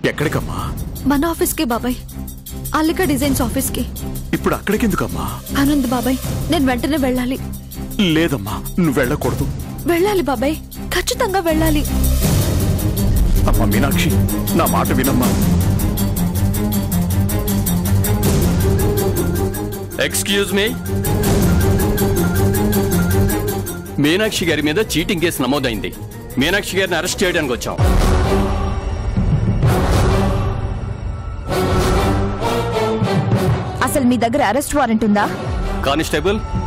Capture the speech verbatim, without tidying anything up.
ఎక్కడికమ్మా? మన ఆఫీస్ కి బాబాయ్, అల్లిక డిజైన్స్ ఆఫీస్ కి. ఇప్పుడు అక్కడికి ఎందుకమ్మా? ఆనంద్ బాబాయ్, నేను వెంటనే వెళ్ళాలి. లేదమ్మా, నువ్వు వెళ్ళకూడదు. వెళ్ళాలి బాబాయ్, ఖచ్చితంగా వెళ్ళాలి. అమ్మా మీనాక్షి, నా మాట వినమ్మా. ఎక్స్క్యూజ్ మీ, మీనాక్షి గారి మీద చీటింగ్ కేసు నమోదైంది. మీనాక్షి గారిని అరెస్ట్ చేయడానికి వచ్చాం. అసలు మీ దగ్గర అరెస్ట్ వారెంట్ ఉందా? కానిస్టేబుల్,